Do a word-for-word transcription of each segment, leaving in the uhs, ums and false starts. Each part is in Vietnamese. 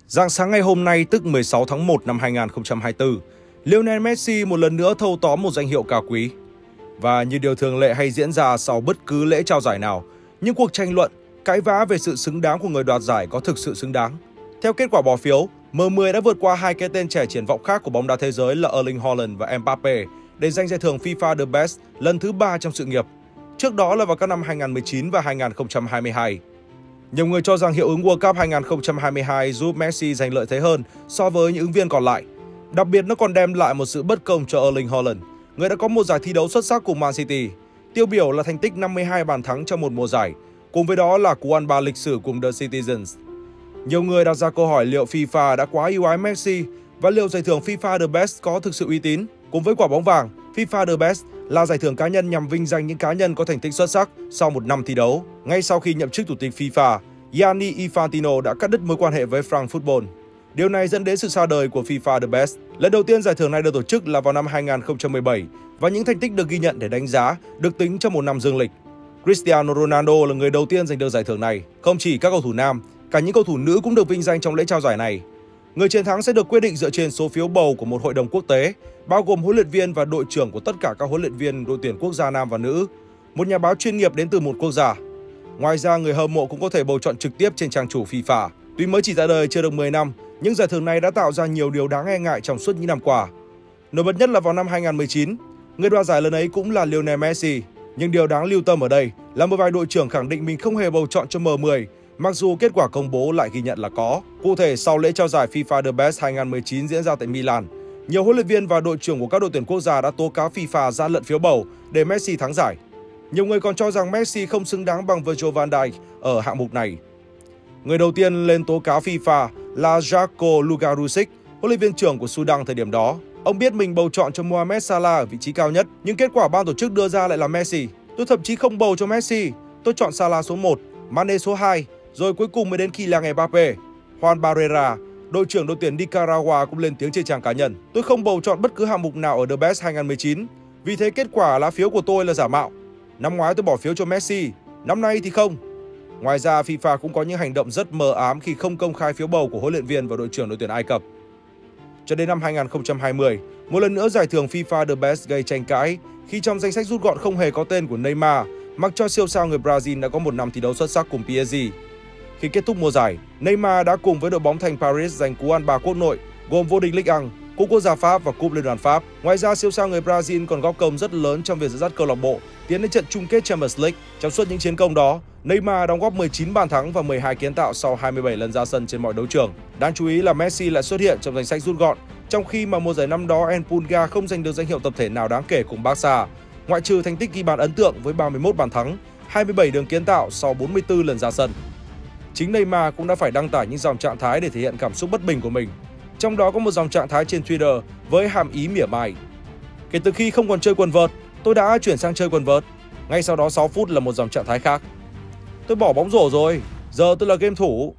Rạng sáng ngày hôm nay tức mười sáu tháng một năm hai nghìn không trăm hai mươi tư, Lionel Messi một lần nữa thâu tóm một danh hiệu cao quý. Và như điều thường lệ hay diễn ra sau bất cứ lễ trao giải nào, những cuộc tranh luận, cãi vã về sự xứng đáng của người đoạt giải có thực sự xứng đáng. Theo kết quả bỏ phiếu, M mười đã vượt qua hai cái tên trẻ triển vọng khác của bóng đá thế giới là Erling Haaland và Mbappe để giành giải thưởng FIFA The Best lần thứ ba trong sự nghiệp. Trước đó là vào các năm hai nghìn không trăm mười chín và hai nghìn không trăm hai mươi hai. Nhiều người cho rằng hiệu ứng World Cup hai nghìn không trăm hai mươi hai giúp Messi giành lợi thế hơn so với những ứng viên còn lại. Đặc biệt nó còn đem lại một sự bất công cho Erling Haaland, người đã có một giải thi đấu xuất sắc cùng Man City. Tiêu biểu là thành tích năm mươi hai bàn thắng trong một mùa giải, cùng với đó là cú ăn ba lịch sử cùng The Citizens. Nhiều người đặt ra câu hỏi liệu FIFA đã quá ưu ái Messi và liệu giải thưởng FIFA The Best có thực sự uy tín. Cùng với quả bóng vàng, FIFA The Best là giải thưởng cá nhân nhằm vinh danh những cá nhân có thành tích xuất sắc sau một năm thi đấu. Ngay sau khi nhậm chức chủ tịch FIFA, Gianni Infantino đã cắt đứt mối quan hệ với France Football. Điều này dẫn đến sự sa đời của FIFA The Best. Lần đầu tiên giải thưởng này được tổ chức là vào năm hai nghìn không trăm mười bảy và những thành tích được ghi nhận để đánh giá được tính trong một năm dương lịch. Cristiano Ronaldo là người đầu tiên giành được giải thưởng này. Không chỉ các cầu thủ nam, cả những cầu thủ nữ cũng được vinh danh trong lễ trao giải này. Người chiến thắng sẽ được quyết định dựa trên số phiếu bầu của một hội đồng quốc tế, bao gồm huấn luyện viên và đội trưởng của tất cả các huấn luyện viên đội tuyển quốc gia nam và nữ, một nhà báo chuyên nghiệp đến từ một quốc gia. Ngoài ra, người hâm mộ cũng có thể bầu chọn trực tiếp trên trang chủ FIFA. Tuy mới chỉ ra đời chưa được mười năm, nhưng giải thưởng này đã tạo ra nhiều điều đáng e ngại trong suốt những năm qua. Nổi bật nhất là vào năm hai nghìn không trăm mười chín, người đoạt giải lần ấy cũng là Lionel Messi. Nhưng điều đáng lưu tâm ở đây là một vài đội trưởng khẳng định mình không hề bầu chọn cho M mười, mặc dù kết quả công bố lại ghi nhận là có. Cụ thể, sau lễ trao giải FIFA The Best hai nghìn không trăm mười chín diễn ra tại Milan, nhiều huấn luyện viên và đội trưởng của các đội tuyển quốc gia đã tố cáo FIFA gian lận phiếu bầu để Messi thắng giải. Nhiều người còn cho rằng Messi không xứng đáng bằng Virgil van Dijk ở hạng mục này. Người đầu tiên lên tố cáo FIFA là Željko Lukarušić, huấn luyện viên trưởng của Sudan thời điểm đó. Ông biết mình bầu chọn cho Mohamed Salah ở vị trí cao nhất, nhưng kết quả ban tổ chức đưa ra lại là Messi. Tôi thậm chí không bầu cho Messi, tôi chọn Salah số một, Mane số hai, rồi cuối cùng mới đến Kylian Mbappe. Juan Barrera, đội trưởng đội tuyển Nicaragua cũng lên tiếng trên trang cá nhân. Tôi không bầu chọn bất cứ hạng mục nào ở The Best hai nghìn không trăm mười chín, vì thế kết quả lá phiếu của tôi là giả mạo. Năm ngoái tôi bỏ phiếu cho Messi, năm nay thì không. Ngoài ra, FIFA cũng có những hành động rất mờ ám khi không công khai phiếu bầu của huấn luyện viên và đội trưởng đội tuyển Ai Cập. Cho đến năm hai nghìn không trăm hai mươi, một lần nữa giải thưởng FIFA The Best gây tranh cãi khi trong danh sách rút gọn không hề có tên của Neymar, mặc cho siêu sao người Brazil đã có một năm thi đấu xuất sắc cùng pê ét giê. Khi kết thúc mùa giải, Neymar đã cùng với đội bóng thành Paris giành cú ăn ba quốc nội, gồm vô địch Ligue một, Cúp Quốc gia Pháp và Cúp Liên đoàn Pháp. Ngoài ra, siêu sao người Brazil còn góp công rất lớn trong việc dẫn dắt câu lạc bộ tiến đến trận chung kết Champions League. Trong suốt những chiến công đó, Neymar đóng góp mười chín bàn thắng và mười hai kiến tạo sau hai mươi bảy lần ra sân trên mọi đấu trường. Đáng chú ý là Messi lại xuất hiện trong danh sách rút gọn, trong khi mà mùa giải năm đó El Pulga không giành được danh hiệu tập thể nào đáng kể cùng Barca, ngoại trừ thành tích ghi bàn ấn tượng với ba mươi mốt bàn thắng, hai mươi bảy đường kiến tạo sau bốn mươi tư lần ra sân. Chính Neymar cũng đã phải đăng tải những dòng trạng thái để thể hiện cảm xúc bất bình của mình. Trong đó có một dòng trạng thái trên Twitter với hàm ý mỉa mai. Kể từ khi không còn chơi quần vợt, tôi đã chuyển sang chơi quần vợt. Ngay sau đó sáu phút là một dòng trạng thái khác. Tôi bỏ bóng rổ rồi, giờ tôi là game thủ.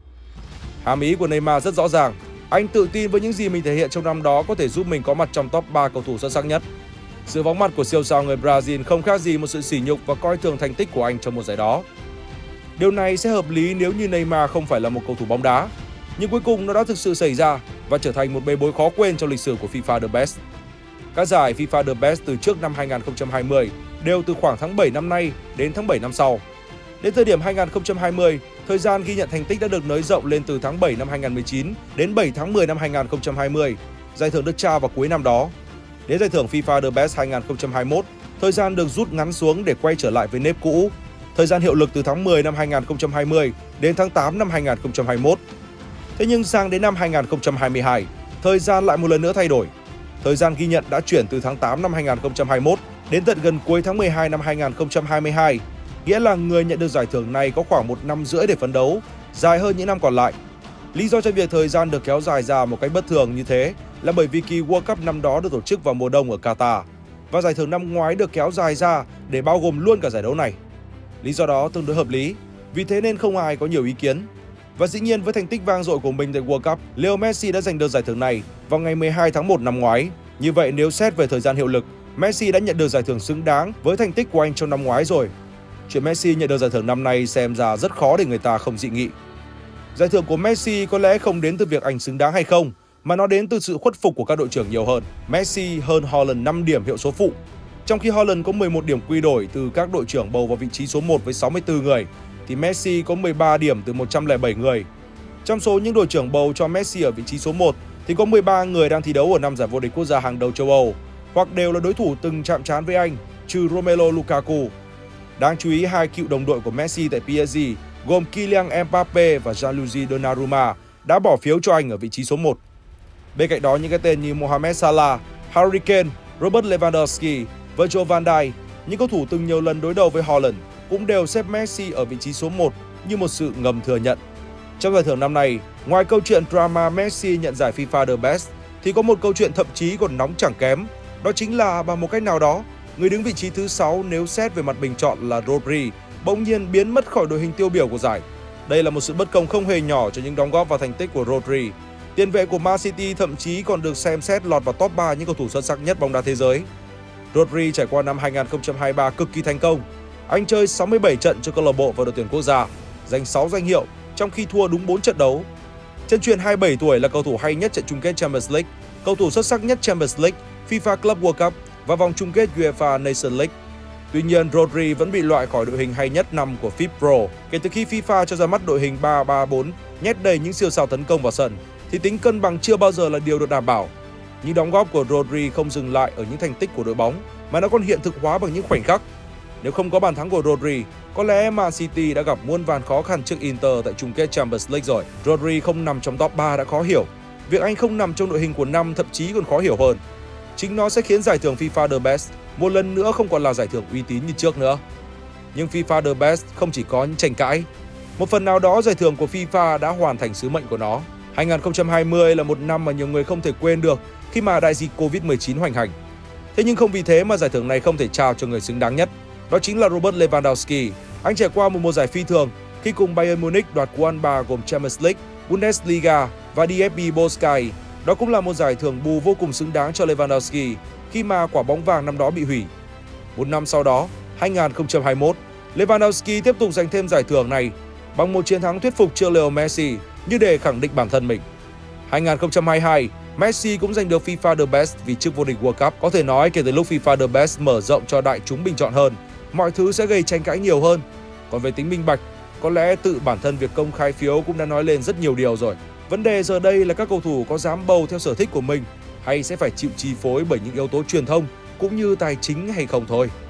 Hàm ý của Neymar rất rõ ràng. Anh tự tin với những gì mình thể hiện trong năm đó có thể giúp mình có mặt trong top ba cầu thủ xuất sắc nhất. Sự vắng mặt của siêu sao người Brazil không khác gì một sự sỉ nhục và coi thường thành tích của anh trong mùa giải đó. Điều này sẽ hợp lý nếu như Neymar không phải là một cầu thủ bóng đá. Nhưng cuối cùng nó đã thực sự xảy ra và trở thành một bê bối khó quên trong lịch sử của FIFA The Best. Các giải FIFA The Best từ trước năm hai nghìn không trăm hai mươi đều từ khoảng tháng bảy năm nay đến tháng bảy năm sau. Đến thời điểm hai nghìn không trăm hai mươi, thời gian ghi nhận thành tích đã được nới rộng lên từ tháng bảy năm hai nghìn không trăm mười chín đến bảy tháng mười năm hai nghìn không trăm hai mươi. Giải thưởng được trao vào cuối năm đó. Đến giải thưởng FIFA The Best hai nghìn không trăm hai mươi mốt, thời gian được rút ngắn xuống để quay trở lại với nếp cũ. Thời gian hiệu lực từ tháng mười năm hai nghìn không trăm hai mươi đến tháng tám năm hai nghìn không trăm hai mươi mốt. Thế nhưng sang đến năm hai nghìn không trăm hai mươi hai, thời gian lại một lần nữa thay đổi. Thời gian ghi nhận đã chuyển từ tháng tám năm hai nghìn không trăm hai mươi mốt đến tận gần cuối tháng mười hai năm hai nghìn không trăm hai mươi hai. Nghĩa là người nhận được giải thưởng này có khoảng một năm rưỡi để phấn đấu, dài hơn những năm còn lại. Lý do cho việc thời gian được kéo dài ra một cách bất thường như thế là bởi vì kỳ World Cup năm đó được tổ chức vào mùa đông ở Qatar và giải thưởng năm ngoái được kéo dài ra để bao gồm luôn cả giải đấu này. Lý do đó tương đối hợp lý, vì thế nên không ai có nhiều ý kiến. Và dĩ nhiên với thành tích vang dội của mình tại World Cup, Leo Messi đã giành được giải thưởng này vào ngày mười hai tháng một năm ngoái. Như vậy nếu xét về thời gian hiệu lực, Messi đã nhận được giải thưởng xứng đáng với thành tích của anh trong năm ngoái rồi. Chuyện Messi nhận được giải thưởng năm nay xem ra rất khó để người ta không dị nghị. Giải thưởng của Messi có lẽ không đến từ việc anh xứng đáng hay không, mà nó đến từ sự khuất phục của các đội trưởng nhiều hơn. Messi hơn Haaland năm điểm hiệu số phụ. Trong khi Haaland có mười một điểm quy đổi từ các đội trưởng bầu vào vị trí số một với sáu mươi tư người, thì Messi có mười ba điểm từ một trăm lẻ bảy người. Trong số những đội trưởng bầu cho Messi ở vị trí số một, thì có mười ba người đang thi đấu ở năm giải vô địch quốc gia hàng đầu châu Âu, hoặc đều là đối thủ từng chạm trán với anh, trừ Romelu Lukaku. Đáng chú ý, hai cựu đồng đội của Messi tại pê ét giê gồm Kylian Mbappe và Gianluigi Donnarumma đã bỏ phiếu cho anh ở vị trí số một. Bên cạnh đó, những cái tên như Mohamed Salah, Harry Kane, Robert Lewandowski, Virgil van Dijk, những cầu thủ từng nhiều lần đối đầu với Haaland, cũng đều xếp Messi ở vị trí số một như một sự ngầm thừa nhận. Trong giải thưởng năm nay, ngoài câu chuyện drama Messi nhận giải FIFA The Best, thì có một câu chuyện thậm chí còn nóng chẳng kém. Đó chính là bằng một cách nào đó, người đứng vị trí thứ sáu nếu xét về mặt bình chọn là Rodri bỗng nhiên biến mất khỏi đội hình tiêu biểu của giải. Đây là một sự bất công không hề nhỏ cho những đóng góp vào thành tích của Rodri. Tiền vệ của Man City thậm chí còn được xem xét lọt vào top ba những cầu thủ xuất sắc nhất bóng đá thế giới. Rodri trải qua năm hai nghìn không trăm hai mươi ba cực kỳ thành công. Anh chơi sáu mươi bảy trận cho câu lạc bộ và đội tuyển quốc gia, giành sáu danh hiệu trong khi thua đúng bốn trận đấu. Chân truyền hai mươi bảy tuổi là cầu thủ hay nhất trận chung kết Champions League, cầu thủ xuất sắc nhất Champions League, FIFA Club World Cup và vòng chung kết UEFA Nations League. Tuy nhiên, Rodri vẫn bị loại khỏi đội hình hay nhất năm của ép i pê Pro kể từ khi FIFA cho ra mắt đội hình ba ba bốn nhét đầy những siêu sao tấn công vào sân, thì tính cân bằng chưa bao giờ là điều được đảm bảo. Những đóng góp của Rodri không dừng lại ở những thành tích của đội bóng, mà nó còn hiện thực hóa bằng những khoảnh khắc. Nếu không có bàn thắng của Rodri, có lẽ Man City đã gặp muôn vàn khó khăn trước Inter tại chung kết Champions League rồi. Rodri không nằm trong top ba đã khó hiểu. Việc anh không nằm trong đội hình của năm thậm chí còn khó hiểu hơn. Chính nó sẽ khiến giải thưởng FIFA The Best một lần nữa không còn là giải thưởng uy tín như trước nữa. Nhưng FIFA The Best không chỉ có những tranh cãi. Một phần nào đó, giải thưởng của FIFA đã hoàn thành sứ mệnh của nó. hai nghìn không trăm hai mươi là một năm mà nhiều người không thể quên được khi mà đại dịch Covid mười chín hoành hành. Thế nhưng không vì thế mà giải thưởng này không thể trao cho người xứng đáng nhất. Đó chính là Robert Lewandowski. Anh trải qua một mùa giải phi thường khi cùng Bayern Munich đoạt cú ăn ba gồm Champions League, Bundesliga và đê ép bê Pokal. Đó cũng là một giải thưởng bù vô cùng xứng đáng cho Lewandowski khi mà quả bóng vàng năm đó bị hủy. Một năm sau đó, hai nghìn không trăm hai mươi mốt, Lewandowski tiếp tục giành thêm giải thưởng này bằng một chiến thắng thuyết phục trước Lionel Messi như để khẳng định bản thân mình. hai nghìn không trăm hai mươi hai, Messi cũng giành được FIFA The Best vì chức vô địch World Cup. Có thể nói kể từ lúc FIFA The Best mở rộng cho đại chúng bình chọn hơn, mọi thứ sẽ gây tranh cãi nhiều hơn. Còn về tính minh bạch, có lẽ tự bản thân việc công khai phiếu cũng đã nói lên rất nhiều điều rồi. Vấn đề giờ đây là các cầu thủ có dám bầu theo sở thích của mình hay sẽ phải chịu chi phối bởi những yếu tố truyền thông cũng như tài chính hay không thôi.